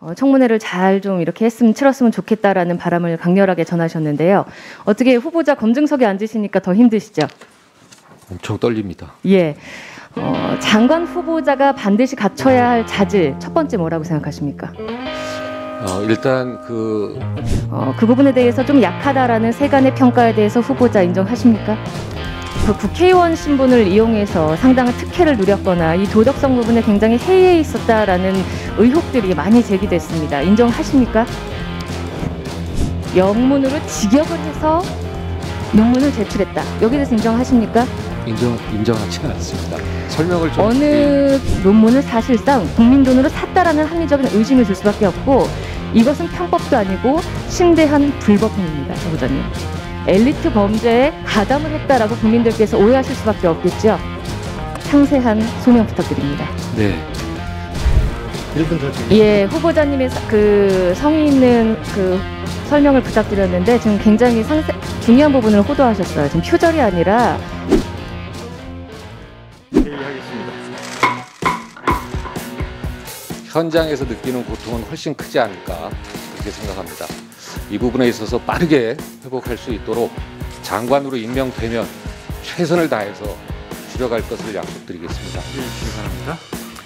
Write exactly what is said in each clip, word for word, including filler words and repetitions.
어, 청문회를 잘 좀 이렇게 했으면 치렀으면 좋겠다라는 바람을 강렬하게 전하셨는데요. 어떻게 후보자 검증석에 앉으시니까 더 힘드시죠? 엄청 떨립니다. 예. 어, 장관 후보자가 반드시 갖춰야 할 자질 첫 번째 뭐라고 생각하십니까? 어, 일단 그, 어, 그 부분에 대해서 좀 약하다라는 세간의 평가에 대해서 후보자 인정하십니까? 그 국회의원 신분을 이용해서 상당한 특혜를 누렸거나 이 도덕성 부분에 굉장히 해이해 있었다라는 의혹들이 많이 제기됐습니다. 인정하십니까? 영문으로 직역을 해서 논문을 제출했다. 여기에 대해서 인정하십니까? 인정, 인정하지 않습니다. 설명을 좀. 어느 논문을 사실상 국민 돈으로 샀다라는 합리적인 의심을 줄 수밖에 없고 이것은 편법도 아니고 심대한 불법 행위입니다. 조 부장님. 엘리트 범죄에 가담을 했다라고 국민들께서 오해하실 수밖에 없겠죠. 상세한 소명 부탁드립니다. 네. 일 분 더 드립니다. 예, 후보자님의 그 성의 있는 그 설명을 부탁드렸는데 지금 굉장히 상세, 중요한 부분을 호도하셨어요. 지금 표절이 아니라 회의하겠습니다. 현장에서 느끼는 고통은 훨씬 크지 않을까 그렇게 생각합니다. 이 부분에 있어서 빠르게 회복할 수 있도록 장관으로 임명되면 최선을 다해서 줄여갈 것을 약속드리겠습니다. 네, 감사합니다.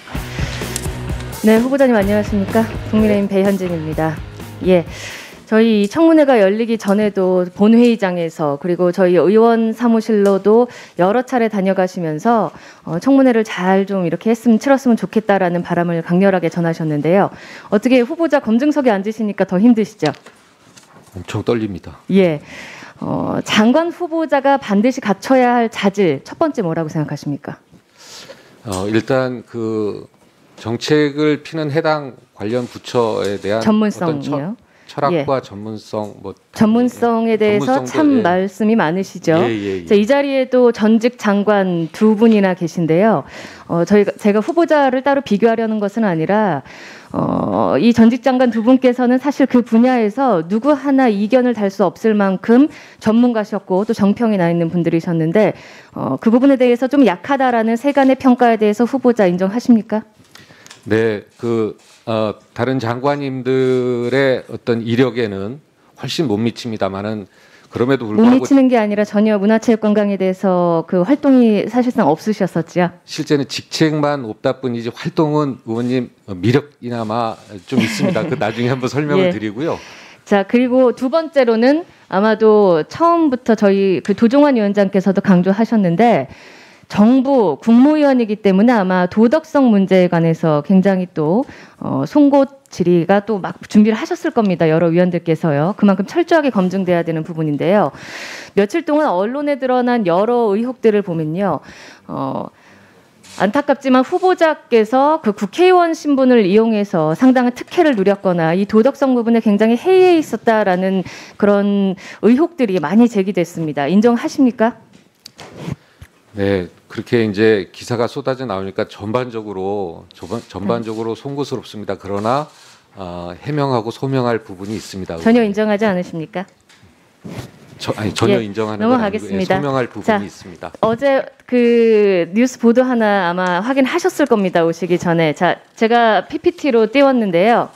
네, 후보자님 안녕하십니까? 국민의힘 배현진입니다. 예. 저희 청문회가 열리기 전에도 본회의장에서 그리고 저희 의원 사무실로도 여러 차례 다녀가시면서 어, 청문회를 잘 좀 이렇게 했으면 치렀으면 좋겠다라는 바람을 강렬하게 전하셨는데요. 어떻게 후보자 검증석에 앉으시니까 더 힘드시죠? 엄청 떨립니다. 예. 어, 장관 후보자가 반드시 갖춰야 할 자질 첫 번째 뭐라고 생각하십니까? 어, 일단 그 정책을 피는 해당 관련 부처에 대한 전문성이요. 어떤 철, 철학과 예. 전문성 뭐 전문성에 대해서 전문성도, 참 예. 말씀이 많으시죠. 예, 예, 예. 이 자리에도 전직 장관 두 분이나 계신데요. 어, 저희가 제가 후보자를 따로 비교하려는 것은 아니라 어, 이 전직 장관 두 분께서는 사실 그 분야에서 누구 하나 이견을 달 수 없을 만큼 전문가셨고 또 정평이 나 있는 분들이셨는데 어, 그 부분에 대해서 좀 약하다라는 세간의 평가에 대해서 후보자 인정하십니까? 네, 그 어, 다른 장관님들의 어떤 이력에는 훨씬 못 미칩니다만은 그럼에도 못 불구하고 미치는 게 아니라 전혀 문화체육관광에 대해서 그 활동이 사실상 없으셨었죠. 실제는 직책만 없다 뿐이지 활동은 의원님 미력이나마 좀 있습니다. 그 나중에 한번 설명을 예. 드리고요. 자, 그리고 두 번째로는 아마도 처음부터 저희 그 도종환 위원장께서도 강조하셨는데 정부 국무위원이기 때문에 아마 도덕성 문제에 관해서 굉장히 또 어, 송곳 질의가 또 막 준비를 하셨을 겁니다. 여러 위원들께서요. 그만큼 철저하게 검증돼야 되는 부분인데요. 며칠 동안 언론에 드러난 여러 의혹들을 보면요. 어, 안타깝지만 후보자께서 그 국회의원 신분을 이용해서 상당한 특혜를 누렸거나 이 도덕성 부분에 굉장히 해이해 있었다라는 그런 의혹들이 많이 제기됐습니다. 인정하십니까? 네, 그렇게 이제 기사가 쏟아져 나오니까 전반적으로 전반, 전반적으로 송구스럽습니다. 그러나 어, 해명하고 소명할 부분이 있습니다. 전혀 인정하지 않으십니까? 저, 아니 전혀 예, 인정하는 건 넘어가겠습니다. 아니고 예, 소명할 부분이 자, 있습니다. 어제 그 뉴스 보도 하나 아마 확인하셨을 겁니다. 오시기 전에. 자, 제가 피피티로 띄웠는데요.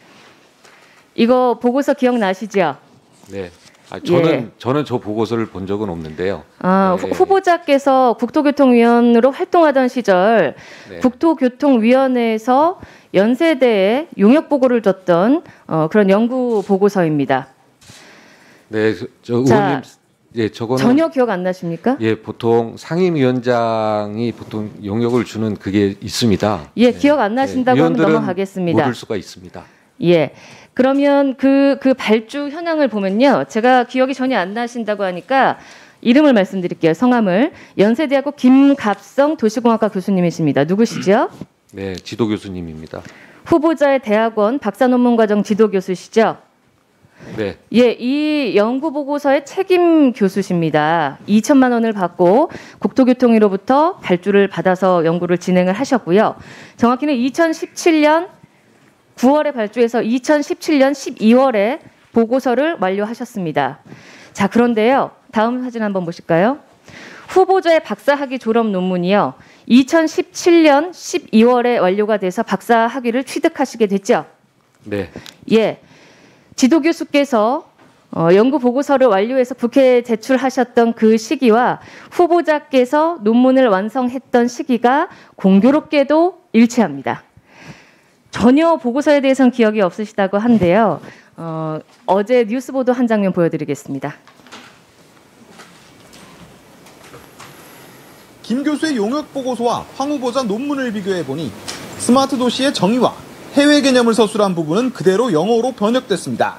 이거 보고서 기억나시죠? 네. 아, 저는 예. 저는 저 보고서를 본 적은 없는데요. 아, 네. 후보자께서 국토교통위원으로 활동하던 시절 네. 국토교통위원회에서 연세대에 용역 보고를 줬던 어, 그런 연구 보고서입니다. 네, 저, 저 자, 의원님, 예, 저거는 전혀 기억 안 나십니까? 예, 보통 상임위원장이 보통 용역을 주는 그게 있습니다. 예, 기억 안 나신다고 하면 위원들은 넘어가겠습니다. 모를 수가 있습니다. 예. 그러면 그, 그 발주 현황을 보면요. 제가 기억이 전혀 안 나신다고 하니까 이름을 말씀드릴게요. 성함을. 연세대학교 김갑성 도시공학과 교수님이십니다. 누구시죠? 네, 지도 교수님입니다. 후보자의 대학원 박사 논문 과정 지도 교수시죠? 네, 예, 이 연구 보고서의 책임 교수십니다. 이천만 원을 받고 국토교통위로부터 발주를 받아서 연구를 진행을 하셨고요. 정확히는 이천십칠 년 구월에 발주해서 이천십칠 년 십이월에 보고서를 완료하셨습니다. 자, 그런데요. 다음 사진 한번 보실까요? 후보자의 박사학위 졸업 논문이요. 이천십칠 년 십이월에 완료가 돼서 박사학위를 취득하시게 됐죠. 네. 예, 지도 교수께서 어, 연구 보고서를 완료해서 국회에 제출하셨던 그 시기와 후보자께서 논문을 완성했던 시기가 공교롭게도 일치합니다. 전혀 보고서에 대해서는 기억이 없으시다고 한데요. 어, 어제 뉴스 보도 한 장면 보여드리겠습니다. 김 교수의 용역 보고서와 황 후보자 논문을 비교해보니 스마트 도시의 정의와 해외 개념을 서술한 부분은 그대로 영어로 번역됐습니다.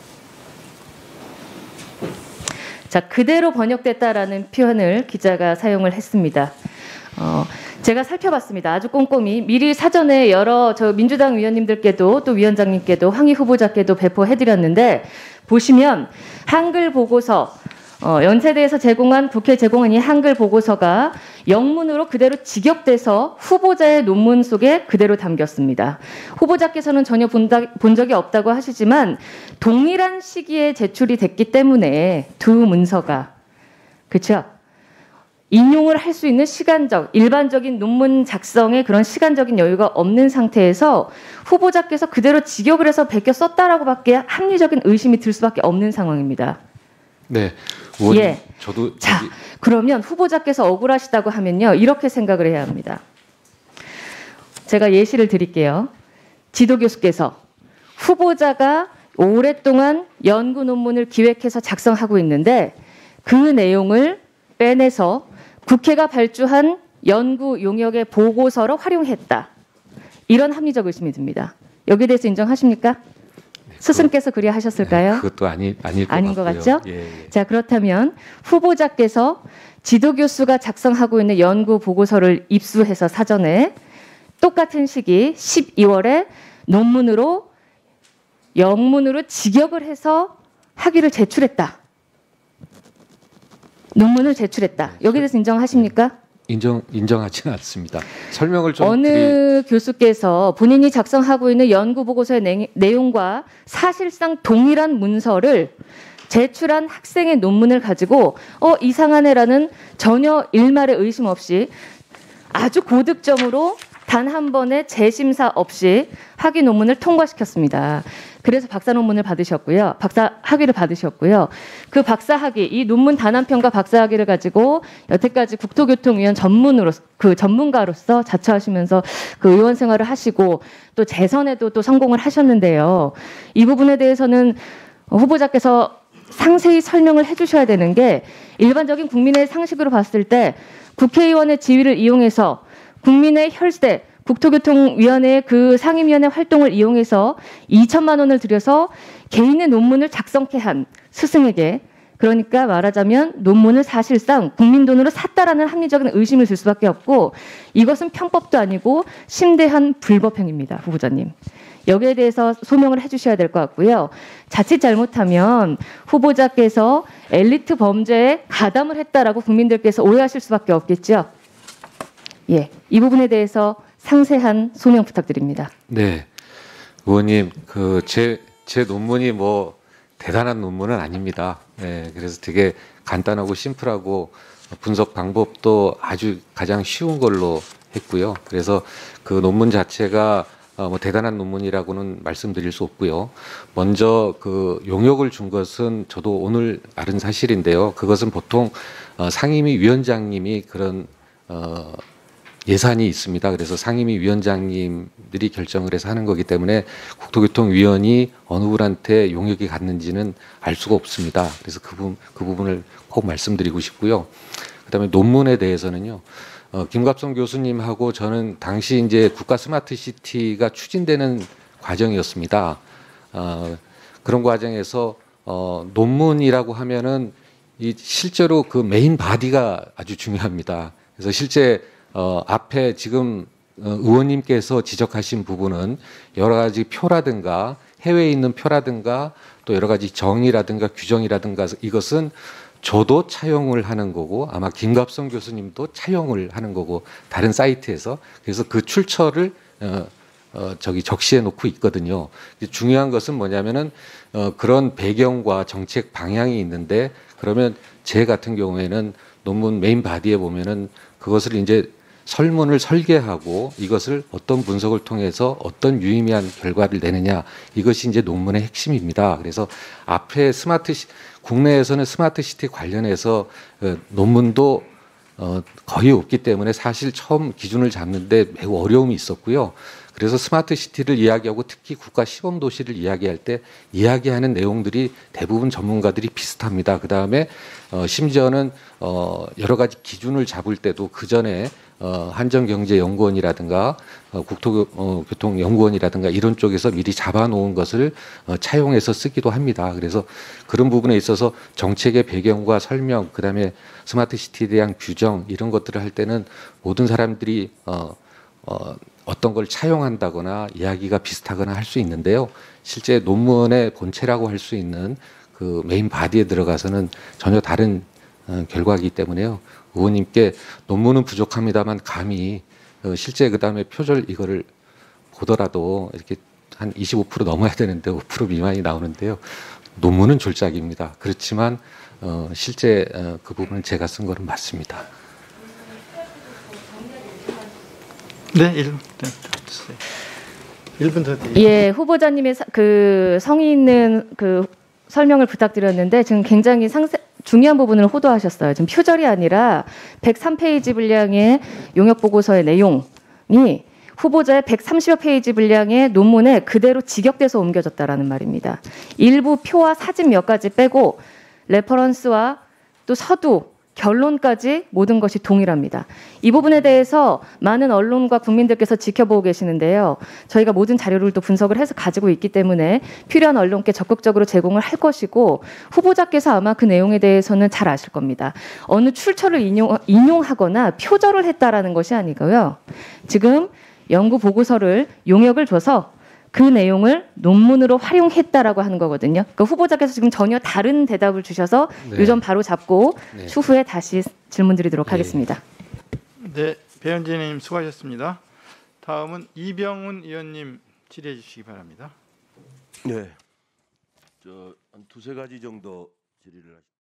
자, 그대로 번역됐다라는 표현을 기자가 사용을 했습니다. 어, 제가 살펴봤습니다. 아주 꼼꼼히 미리 사전에 여러 저 민주당 위원님들께도 또 위원장님께도 황희 후보자께도 배포해드렸는데 보시면 한글 보고서 어, 연세대에서 제공한 국회 제공한 이 한글 보고서가 영문으로 그대로 직역돼서 후보자의 논문 속에 그대로 담겼습니다. 후보자께서는 전혀 본, 다, 본 적이 없다고 하시지만 동일한 시기에 제출이 됐기 때문에 두 문서가 그렇죠? 인용을 할 수 있는 시간적, 일반적인 논문 작성에 그런 시간적인 여유가 없는 상태에서 후보자께서 그대로 직역을 해서 베껴 썼다라고밖에 합리적인 의심이 들 수밖에 없는 상황입니다. 네, 의원님, 예. 저도 자, 여기... 그러면 후보자께서 억울하시다고 하면요, 이렇게 생각을 해야 합니다. 제가 예시를 드릴게요. 지도 교수께서 후보자가 오랫동안 연구 논문을 기획해서 작성하고 있는데 그 내용을 빼내서 국회가 발주한 연구 용역의 보고서로 활용했다. 이런 합리적 의심이 듭니다. 여기에 대해서 인정하십니까? 스승께서 그리 하셨을까요? 네, 그것도 아니, 아닐 것 아닌 것 같고요. 같죠? 예, 예. 자, 그렇다면 후보자께서 지도 교수가 작성하고 있는 연구 보고서를 입수해서 사전에 똑같은 시기 십이월에 논문으로 영문으로 직역을 해서 학위를 제출했다. 논문을 제출했다. 여기에 대해서 인정하십니까? 인정, 인정하지는 않습니다. 설명을 좀 어느 드리... 교수께서 본인이 작성하고 있는 연구 보고서의 내, 내용과 사실상 동일한 문서를 제출한 학생의 논문을 가지고 어 이상하네라는 전혀 일말의 의심 없이 아주 고득점으로 단 한 번의 재심사 없이 학위 논문을 통과시켰습니다. 그래서 박사 논문을 받으셨고요. 박사 학위를 받으셨고요. 그 박사 학위, 이 논문 단한편과 박사 학위를 가지고 여태까지 국토교통위원 전문으로 그 전문가로서 자처하시면서 그 의원 생활을 하시고 또 재선에도 또 성공을 하셨는데요. 이 부분에 대해서는 후보자께서 상세히 설명을 해주셔야 되는 게 일반적인 국민의 상식으로 봤을 때 국회의원의 지위를 이용해서 국민의 혈세, 국토교통위원회의 그 상임위원회 활동을 이용해서 이천만 원을 들여서 개인의 논문을 작성케 한 스승에게 그러니까 말하자면 논문을 사실상 국민 돈으로 샀다라는 합리적인 의심을 들 수밖에 없고 이것은 편법도 아니고 심대한 불법행위입니다. 후보자님. 여기에 대해서 소명을 해주셔야 될 것 같고요. 자칫 잘못하면 후보자께서 엘리트 범죄에 가담을 했다라고 국민들께서 오해하실 수밖에 없겠죠. 예, 이 부분에 대해서 상세한 소명 부탁드립니다. 네, 의원님, 그 제 제 논문이 뭐 대단한 논문은 아닙니다. 네, 그래서 되게 간단하고 심플하고 분석 방법도 아주 가장 쉬운 걸로 했고요. 그래서 그 논문 자체가 어, 뭐 대단한 논문이라고는 말씀드릴 수 없고요. 먼저 그 용역을 준 것은 저도 오늘 알은 사실인데요. 그것은 보통 어, 상임위 위원장님이 그런 어, 예산이 있습니다. 그래서 상임위 위원장님들이 결정을 해서 하는 거기 때문에 국토교통위원이 어느 분한테 용역이 갔는지는 알 수가 없습니다. 그래서 그, 부분, 그 부분을 꼭 말씀드리고 싶고요. 그다음에 논문에 대해서는요. 어, 김갑성 교수님하고 저는 당시 이제 국가 스마트 시티가 추진되는 과정이었습니다. 어, 그런 과정에서 어, 논문이라고 하면은 이 실제로 그 메인 바디가 아주 중요합니다. 그래서 실제 어, 앞에 지금 어, 의원님께서 지적하신 부분은 여러 가지 표라든가 해외에 있는 표라든가 또 여러 가지 정의라든가 규정이라든가 이것은 저도 차용을 하는 거고 아마 김갑성 교수님도 차용을 하는 거고 다른 사이트에서 그래서 그 출처를 어, 어, 저기 적시해 놓고 있거든요. 중요한 것은 뭐냐면은 어, 그런 배경과 정책 방향이 있는데 그러면 제 같은 경우에는 논문 메인 바디에 보면은 그것을 이제 설문을 설계하고 이것을 어떤 분석을 통해서 어떤 유의미한 결과를 내느냐, 이것이 이제 논문의 핵심입니다. 그래서 앞에 스마트 시, 국내에서는 스마트 시티 관련해서 어, 논문도 어, 거의 없기 때문에 사실 처음 기준을 잡는데 매우 어려움이 있었고요. 그래서 스마트 시티를 이야기하고 특히 국가 시범 도시를 이야기할 때 이야기하는 내용들이 대부분 전문가들이 비슷합니다. 그 다음에 어, 심지어는 어, 여러 가지 기준을 잡을 때도 그 전에 어, 한정경제연구원이라든가 어, 국토교통연구원이라든가 이런 쪽에서 미리 잡아놓은 것을 어, 차용해서 쓰기도 합니다. 그래서 그런 부분에 있어서 정책의 배경과 설명, 그 다음에 스마트 시티에 대한 규정 이런 것들을 할 때는 모든 사람들이 어, 어, 어떤 걸 차용한다거나 이야기가 비슷하거나 할 수 있는데요. 실제 논문의 본체라고 할 수 있는 그 메인 바디에 들어가서는 전혀 다른 어, 결과이기 때문에요. 의원님께 논문은 부족합니다만 감히 어, 실제 그 다음에 표절 이거를 보더라도 이렇게 한 이십오 퍼센트 넘어야 되는데 오 퍼센트 미만이 나오는데요. 논문은 졸작입니다. 그렇지만 어, 실제 어, 그 부분은 제가 쓴 거는 맞습니다. 네, 일 분 네, 주세요. 일 분 더 드릴게요. 예, 후보자님의 사- 그 성의 있는 그 설명을 부탁드렸는데 지금 굉장히 상세, 중요한 부분을 호도하셨어요. 지금 표절이 아니라 백삼 페이지 분량의 용역 보고서의 내용이 후보자의 백삼십여 페이지 분량의 논문에 그대로 직역돼서 옮겨졌다라는 말입니다. 일부 표와 사진 몇 가지 빼고 레퍼런스와 또 서두, 결론까지 모든 것이 동일합니다. 이 부분에 대해서 많은 언론과 국민들께서 지켜보고 계시는데요. 저희가 모든 자료를 또 분석을 해서 가지고 있기 때문에 필요한 언론께 적극적으로 제공을 할 것이고 후보자께서 아마 그 내용에 대해서는 잘 아실 겁니다. 어느 출처를 인용, 인용하거나 표절을 했다라는 것이 아니고요. 지금 연구 보고서를 용역을 줘서 그 내용을 논문으로 활용했다라고 하는 거거든요. 그러니까 후보자께서 지금 전혀 다른 대답을 주셔서 네. 요점 바로 잡고 네. 추후에 다시 질문 드리도록 네. 하겠습니다. 네, 배현진님 수고하셨습니다. 다음은 이병훈 의원님 질의해 주시기 바랍니다. 네, 저 한 두세 가지 정도 질의를 하시.